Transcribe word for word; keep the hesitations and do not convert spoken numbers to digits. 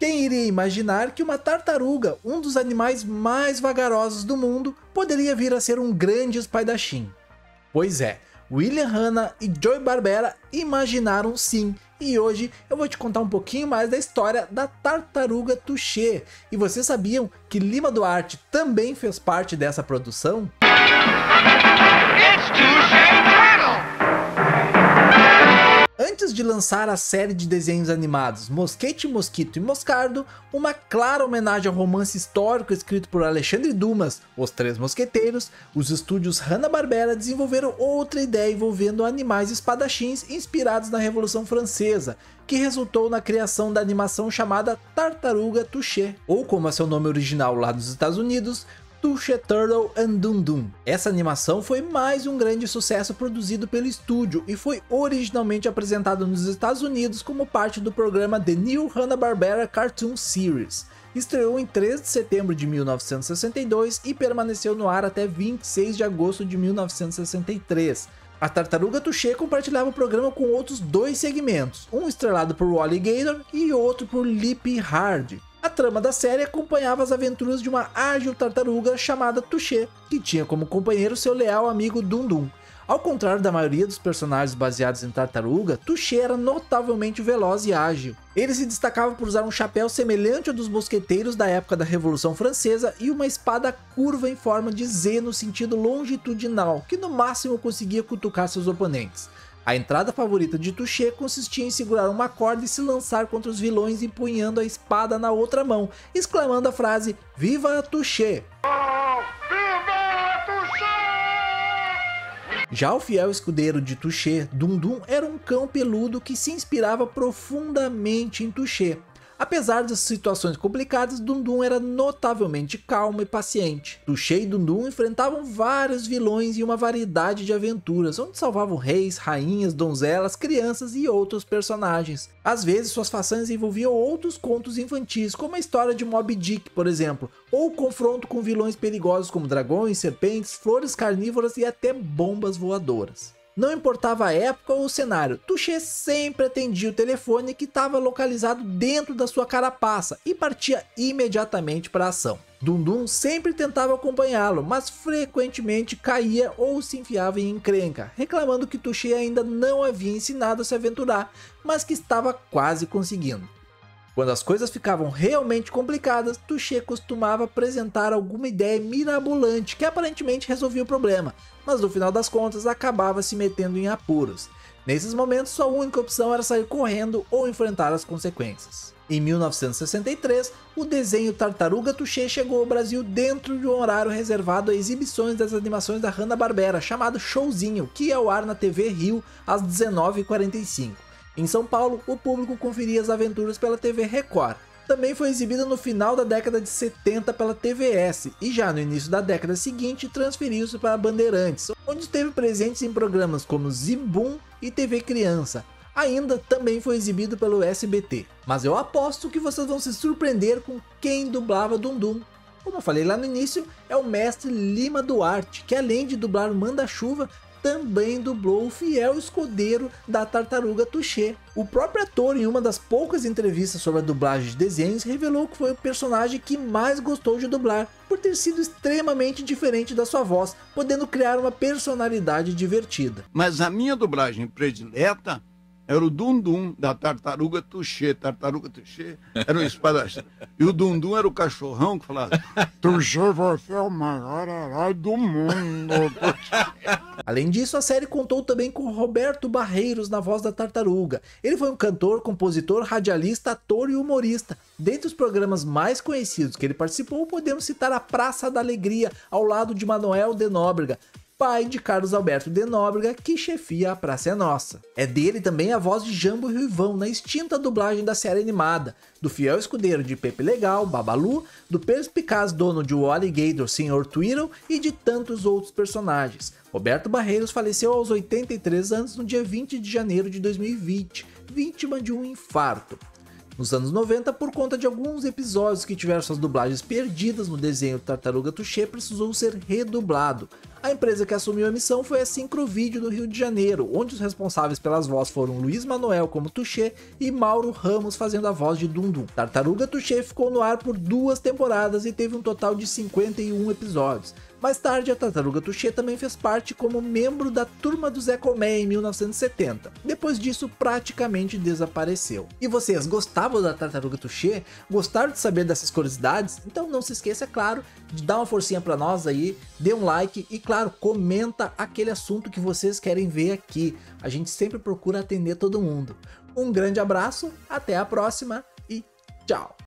Quem iria imaginar que uma tartaruga, um dos animais mais vagarosos do mundo, poderia vir a ser um grande espadachim? Pois é, William Hanna e Joey Barbera imaginaram sim, e hoje eu vou te contar um pouquinho mais da história da tartaruga Touché. E vocês sabiam que Lima Duarte também fez parte dessa produção? It's Touché Turtle! Antes de lançar a série de desenhos animados Mosquete, Mosquito e Moscardo, uma clara homenagem ao romance histórico escrito por Alexandre Dumas, Os Três Mosqueteiros, os estúdios Hanna-Barbera desenvolveram outra ideia envolvendo animais espadachins inspirados na Revolução Francesa, que resultou na criação da animação chamada Tartaruga Touché, ou como é seu nome original lá nos Estados Unidos, Touché Turtle and Dum Dum. Essa animação foi mais um grande sucesso produzido pelo estúdio e foi originalmente apresentada nos Estados Unidos como parte do programa The New Hanna-Barbera Cartoon Series. Estreou em três de setembro de mil novecentos e sessenta e dois e permaneceu no ar até vinte e seis de agosto de mil novecentos e sessenta e três. A Tartaruga Touché compartilhava o programa com outros dois segmentos, um estrelado por Wally Gator e outro por Lip Hard. A trama da série acompanhava as aventuras de uma ágil tartaruga chamada Touché, que tinha como companheiro seu leal amigo Dum Dum. Ao contrário da maioria dos personagens baseados em tartaruga, Touché era notavelmente veloz e ágil. Ele se destacava por usar um chapéu semelhante ao dos mosqueteiros da época da Revolução Francesa e uma espada curva em forma de Z no sentido longitudinal, que no máximo conseguia cutucar seus oponentes. A entrada favorita de Touché consistia em segurar uma corda e se lançar contra os vilões empunhando a espada na outra mão, exclamando a frase "Viva Touché!". Oh, viva Touché! Já o fiel escudeiro de Touché, Dum Dum, era um cão peludo que se inspirava profundamente em Touché. Apesar das situações complicadas, Dum Dum era notavelmente calmo e paciente. Touché e Dum Dum enfrentavam vários vilões e uma variedade de aventuras, onde salvavam reis, rainhas, donzelas, crianças e outros personagens. Às vezes suas façanhas envolviam outros contos infantis, como a história de Moby Dick, por exemplo, ou o confronto com vilões perigosos como dragões, serpentes, flores carnívoras e até bombas voadoras. Não importava a época ou o cenário, Touché sempre atendia o telefone que estava localizado dentro da sua carapaça e partia imediatamente para a ação. Dum Dum sempre tentava acompanhá-lo, mas frequentemente caía ou se enfiava em encrenca, reclamando que Touché ainda não havia ensinado a se aventurar, mas que estava quase conseguindo. Quando as coisas ficavam realmente complicadas, Touché costumava apresentar alguma ideia mirabolante que aparentemente resolvia o problema, mas no final das contas acabava se metendo em apuros. Nesses momentos, sua única opção era sair correndo ou enfrentar as consequências. Em mil novecentos e sessenta e três, o desenho Tartaruga Touché chegou ao Brasil dentro de um horário reservado a exibições das animações da Hanna-Barbera, chamado Showzinho, que ia ao ar na T V Rio às dezenove e quarenta e cinco. Em São Paulo, o público conferia as aventuras pela T V Record. Também foi exibida no final da década de setenta pela T V S e já no início da década seguinte transferiu-se para a Bandeirantes, onde esteve presente em programas como Zibum e T V Criança. Ainda também foi exibido pelo S B T. Mas eu aposto que vocês vão se surpreender com quem dublava Dum Dum. Como eu falei lá no início, é o mestre Lima Duarte, que além de dublar o Manda-Chuva, também dublou o fiel escudeiro da Tartaruga Touché. O próprio ator, em uma das poucas entrevistas sobre a dublagem de desenhos, revelou que foi o personagem que mais gostou de dublar, por ter sido extremamente diferente da sua voz, podendo criar uma personalidade divertida. Mas a minha dublagem predileta era o Dum Dum da Tartaruga Touché. Tartaruga Touché era um espadachim. E o Dum Dum era o cachorrão que falava: Touché, você é o maior herói do mundo. Além disso, a série contou também com Roberto Barreiros na voz da tartaruga. Ele foi um cantor, compositor, radialista, ator e humorista. Dentre os programas mais conhecidos que ele participou, podemos citar a Praça da Alegria, ao lado de Manoel de Nóbrega, pai de Carlos Alberto de Nóbrega, que chefia a Praça é Nossa. É dele também a voz de Jambo Ruivão na extinta dublagem da série animada, do fiel escudeiro de Pepe Legal, Babalu, do perspicaz dono de Wally Gator, senhor Tweedle e de tantos outros personagens. Roberto Barreiros faleceu aos oitenta e três anos no dia vinte de janeiro de dois mil e vinte, vítima de um infarto. Nos anos noventa, por conta de alguns episódios que tiveram suas dublagens perdidas no desenho Tartaruga Tuxê, precisou ser redublado. A empresa que assumiu a missão foi a Sincrovídeo do Rio de Janeiro, onde os responsáveis pelas vozes foram Luiz Manuel como Tuxê e Mauro Ramos fazendo a voz de Dundum. Tartaruga Tuxê ficou no ar por duas temporadas e teve um total de cinquenta e um episódios. Mais tarde, a Tartaruga Tuxê também fez parte como membro da Turma do Zé Colmeia em mil novecentos e setenta. Depois disso, praticamente desapareceu. E vocês, gostavam da Tartaruga Tuxê? Gostaram de saber dessas curiosidades? Então não se esqueça, é claro, de dar uma forcinha pra nós aí, dê um like e, claro, comenta aquele assunto que vocês querem ver aqui. A gente sempre procura atender todo mundo. Um grande abraço, até a próxima e tchau!